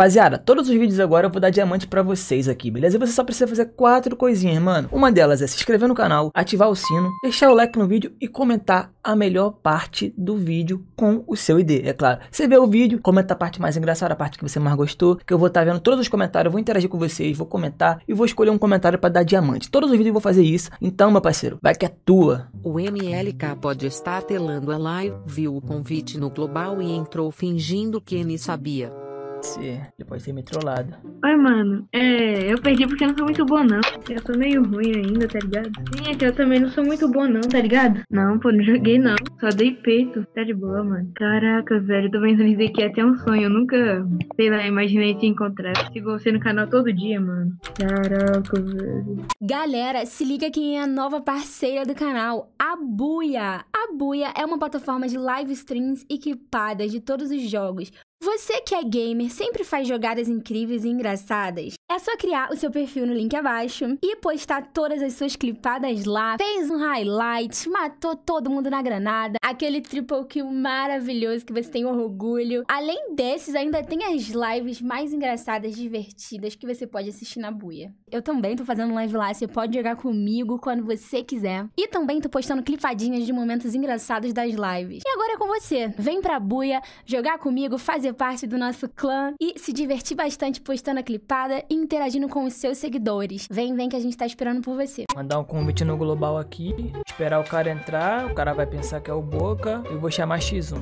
Rapaziada, todos os vídeos agora eu vou dar diamante pra vocês aqui, beleza? E você só precisa fazer 4 coisinhas, mano. Uma delas é se inscrever no canal, ativar o sino, deixar o like no vídeo e comentar a melhor parte do vídeo com o seu ID, é claro. Você vê o vídeo, comenta a parte mais engraçada, a parte que você mais gostou, que eu vou estar vendo todos os comentários, eu vou interagir com vocês, vou comentar e vou escolher um comentário pra dar diamante. Todos os vídeos eu vou fazer isso, então, meu parceiro, vai que é tua. O MLK pode estar telando a live, viu o convite no global e entrou fingindo que nem sabia. Ele pode ter me trollado. Oi, mano. Eu perdi porque eu não sou muito boa, não. Eu sou meio ruim ainda, tá ligado? Sim, é que eu também não sou muito boa, não, tá ligado? Não, pô, não joguei, não. Só dei peito. Tá de boa, mano. Caraca, velho, eu tô pensando nisso aqui, é até um sonho. Eu nunca, sei lá, imaginei te encontrar. Sigo você no canal todo dia, mano. Caraca, velho. Galera, se liga quem é a nova parceira do canal, a Buia. A Buia é uma plataforma de live streams equipadas de todos os jogos. Você que é gamer, sempre faz jogadas incríveis e engraçadas? É só criar o seu perfil no link abaixo e postar todas as suas clipadas lá. Fez um highlight, matou todo mundo na granada, aquele triple kill maravilhoso que você tem orgulho. Além desses, ainda tem as lives mais engraçadas, divertidas que você pode assistir na Buia. Eu também tô fazendo live lá, você pode jogar comigo quando você quiser. E também tô postando clipadinhas de momentos engraçados das lives. E agora é com você. Vem pra Buia, jogar comigo, fazer parte do nosso clã e se divertir bastante postando a clipada e interagindo com os seus seguidores. Vem que a gente tá esperando por você. Mandar um convite no global aqui, esperar o cara entrar, o cara vai pensar que é o Boca, eu vou chamar X1.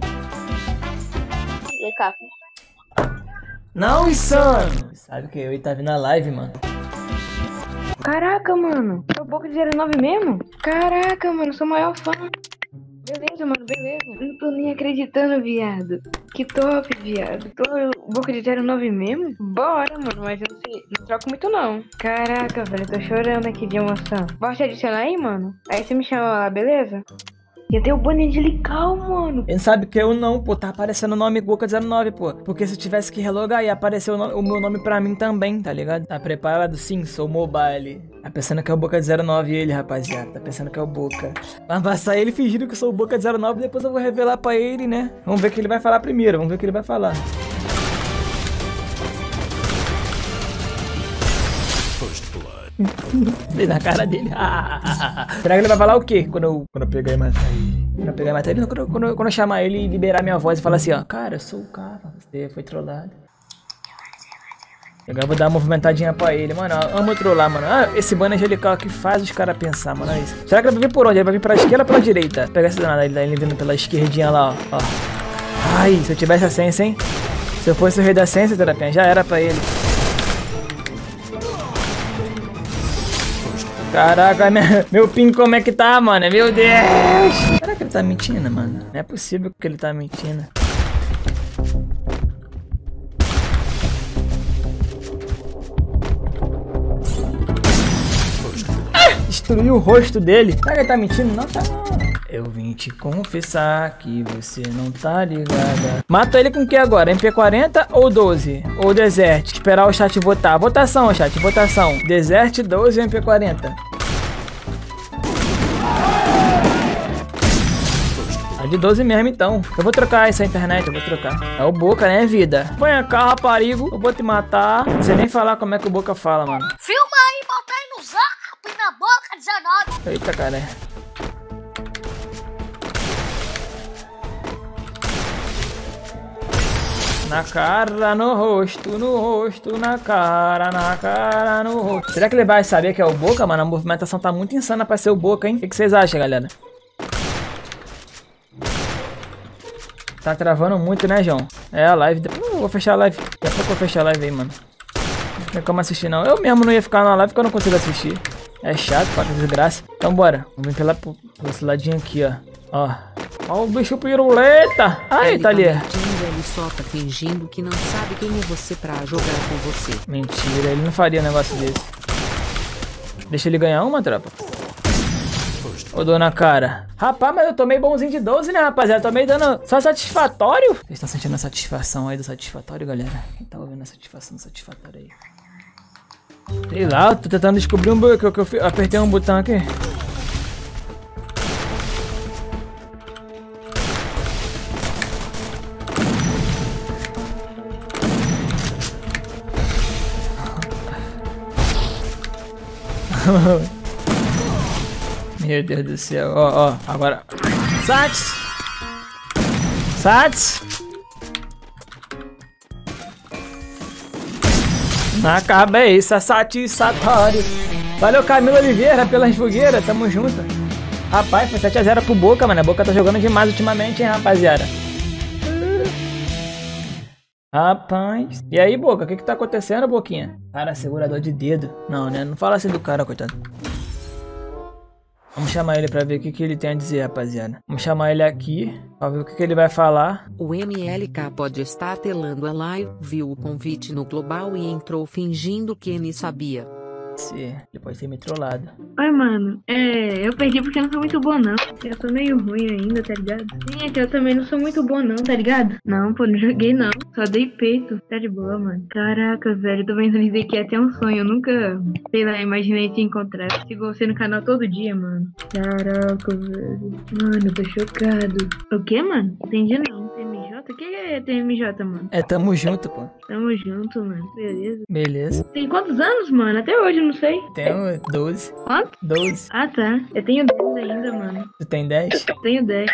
E aí, Caco? Não, insano! Sabe que eu tá vindo a live, mano. Caraca, mano. É o Boca de 09 mesmo? Caraca, mano, sou o maior fã. Beleza, mano, beleza. Não tô nem acreditando, viado. Que top, viado. Tô Boca de 09 mesmo? Bora, mano, mas eu não sei, não troco muito não. Caraca, velho, tô chorando aqui de emoção. Bora te adicionar aí, mano? Aí você me chama lá, beleza? E tem o boné de Lical, mano. Ele sabe que eu não, pô, tá aparecendo o nome Boca 19, pô. Porque se eu tivesse que relogar, ia aparecer o meu nome pra mim também, tá ligado? Tá preparado? Sim, sou mobile. Tá pensando que é o Boca 09 ele, rapaziada. Tá pensando que é o Boca. Mas vai sair ele fingindo que eu sou o Boca 19 e depois eu vou revelar pra ele, né? Vamos ver o que ele vai falar primeiro, vamos ver o que ele vai falar. Vem na cara dele. Será que ele vai falar o quê? Quando eu pegar e matar ele? Quando eu pegar e matar ele? Quando eu chamar ele e liberar minha voz e falar assim, ó. Cara, eu sou o cara. Você foi trollado. Agora eu vou dar uma movimentadinha pra ele. Mano, eu amo trollar, mano. Ah, esse banner angelical aqui faz os caras pensar, mano. É isso. Será que ele vai vir por onde? Ele vai vir pra esquerda ou pela direita? Pega essa danada. Ele vindo pela esquerdinha lá, ó. Ai, se eu tivesse a sense, hein? Se eu fosse o rei da sense, terapia, já era pra ele. Caraca, meu ping como é que tá, mano? Meu Deus! Será que ele tá mentindo, mano? Não é possível que ele tá mentindo. Destruiu o rosto dele. Será que ele tá mentindo? Não tá não. Eu vim te confessar que você não tá ligada. Mata ele com o que agora? MP40 ou 12? Ou Desert? Esperar o chat votar. Votação, chat, votação. Desert 12 ou MP40? É de 12 mesmo, então. Eu vou trocar essa internet, eu vou trocar. É o Boca, né, vida? Põe cá, raparigo. Eu vou te matar. Não sei nem falar como é que o Boca fala, mano. Filma aí, bota aí no zap, na Boca 19. Eita, cara. Na cara, no rosto, na cara, no rosto. Será que ele vai saber que é o Boca, mano? A movimentação tá muito insana pra ser o Boca, hein? O que vocês acham, galera? Tá travando muito, né, João? É a live. Vou fechar a live. Daqui a pouco eu vou fechar a live aí, mano. Não tem como assistir, não. Eu mesmo não ia ficar na live porque eu não consigo assistir. É chato, para desgraça. Então bora. Vamos vir por esse ladinho aqui, ó. Ó o bicho piruleta. Aí, tá ali. Ele só tá fingindo que não sabe quem é você pra jogar com você. Mentira, ele não faria um negócio desse. Deixa ele ganhar uma, tropa. Ô, dona cara. Rapaz, mas eu tomei bonzinho de 12, né, rapaziada? Tomei dando só satisfatório. Vocês estão sentindo a satisfação aí do satisfatório, galera? Quem tá ouvindo a satisfação do satisfatório aí? Sei lá, eu tô tentando descobrir um bug que eu apertei um botão aqui. Meu Deus do céu. Ó, agora. Sats! Sats! Acabei, satisfatório. Valeu, Camilo Oliveira, pelas fogueiras. Tamo junto. Rapaz, foi 7 a 0 pro Boca, mano. A Boca tá jogando demais ultimamente, hein, rapaziada. Rapaz. E aí, Boca, o que tá acontecendo, Boquinha? Cara, segurador de dedo. Não, né? Não fala assim do cara, coitado. Vamos chamar ele pra ver o que ele tem a dizer, rapaziada. Vamos chamar ele aqui pra ver o que ele vai falar. O MLK pode estar telando a live, viu o convite no global e entrou fingindo que nem sabia. Ele pode ter me trollado. Oi, mano. Eu perdi porque eu não sou muito bom, não. Eu sou meio ruim ainda, tá ligado? Sim, é que eu também não sou muito bom, não, tá ligado? Não, pô, não joguei, não. Só dei peito. Tá de boa, mano. Caraca, velho, tô pensando nisso aqui é até um sonho. Eu nunca, sei lá, imaginei te encontrar. Sigo você no canal todo dia, mano. Caraca, velho. Mano, eu tô chocado. O quê, mano? Entendi, não. TMJ? O que é TMJ, mano? É, tamo junto, pô. Tamo junto, mano. Beleza. Beleza. Tem quantos anos, mano? Até hoje eu não sei. Tenho 12. Quanto? 12. Ah, tá. Eu tenho 10 ainda, mano. Tu tem 10? Tenho 10.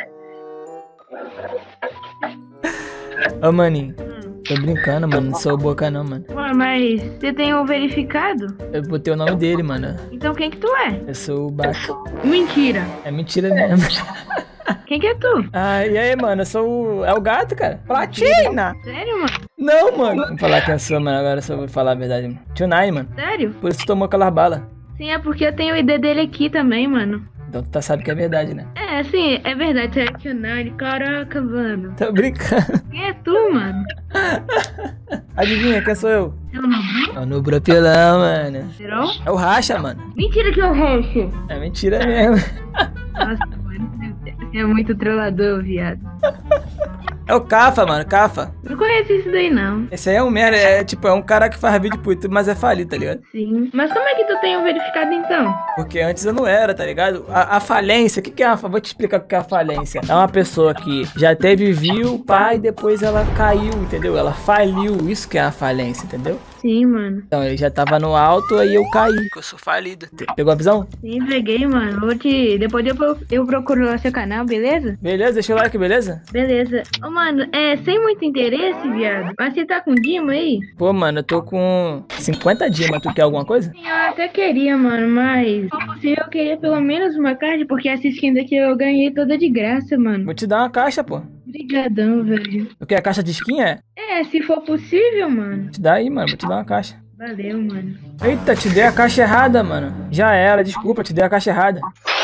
Ô, maninho. Tô brincando, mano. Não sou Boca, não, mano. Mano, mas você tem o verificado? Eu botei o nome dele, mano. Então quem que tu é? Eu sou o Baque. Mentira. É mentira mesmo. Quem que é tu? Ah, e aí, mano? Eu sou o... É o gato, cara. Platina! Sério, mano? Não, mano. Vou falar quem eu sou, mano. Agora eu só vou falar a verdade, mano. Tio Nine, mano. Sério? Por isso tu tomou aquelas balas. Sim, é porque eu tenho o ID dele aqui também, mano. Então tu sabe que é verdade, né? É, sim, é verdade. Você é Tio Nine. Caraca, mano. Tô brincando. Quem é tu, mano? Adivinha, quem sou eu? É o Nubru? É o Nubro Apelão, mano. Serão? É o Racha, mano. Mentira que é o Roxo. É mentira mesmo. Nossa, mano. Você é muito trollador, viado. É o Cafa, mano. Cafa. Não conheço isso daí, não. Esse aí é um merda. É tipo, é um cara que faz vídeo pro YouTube, mas é falido, tá ligado? Sim. Mas como é que tu tem o verificado, então? Porque antes eu não era, tá ligado? A falência, o que é vou te explicar o que é a falência. É uma pessoa que já teve view, pai, depois ela caiu, entendeu? Ela faliu, isso que é a falência, entendeu? Sim, mano. Então, ele já tava no alto, aí eu caí, porque eu sou falido. Pegou a visão? Sim, peguei, mano. Depois eu procuro lá seu canal, beleza? Beleza, deixa o like, beleza? Beleza. Ô, mano, sem muito interesse, viado. Mas você tá com Dima aí? Pô, mano, eu tô com 50 dias, mas tu quer alguma coisa? Sim, eu até queria, mano, mas... Se possível, eu queria pelo menos uma caixa, porque essa skin daqui eu ganhei toda de graça, mano. Vou te dar uma caixa, pô. Obrigadão, velho. Tu quer a caixa de skin, é? É, se for possível, mano. Te dá aí, mano, vou te dar uma caixa. Valeu, mano. Eita, te dei a caixa errada, mano. Já era, desculpa, te dei a caixa errada.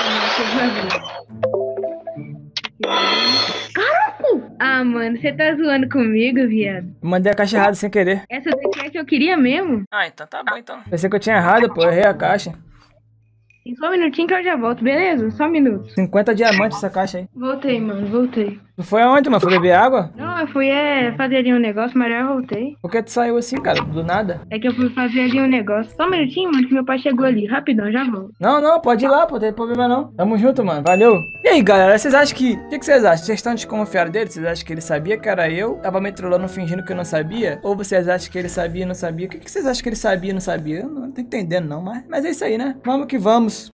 Caraca! Ah, mano, você tá zoando comigo, viado? Eu mandei a caixa errada sem querer. Essa daqui é que eu queria mesmo? Ah, então tá bom, então. Pensei que eu tinha errado, pô, eu errei a caixa. Tem só um minutinho que eu já volto, beleza? Só um minuto. 50 diamantes essa caixa aí. Voltei, mano, voltei. Tu foi aonde, mano? Foi beber água? Não, eu fui fazer ali um negócio, mas já voltei. Por que tu saiu assim, cara? Do nada? É que eu fui fazer ali um negócio. Só um minutinho, mano, que meu pai chegou ali. Rapidão, já volto. Não, pode ir lá, pô, não tem problema não. Tamo junto, mano, valeu. E aí, galera, vocês acham que... O que vocês acham? Vocês estão desconfiados dele? Vocês acham que ele sabia que era eu? Tava me trollando fingindo que eu não sabia? Ou vocês acham que ele sabia e não sabia? O que vocês acham que ele sabia e não sabia? Eu não tô entendendo não, mas é isso aí, né? Vamos que vamos.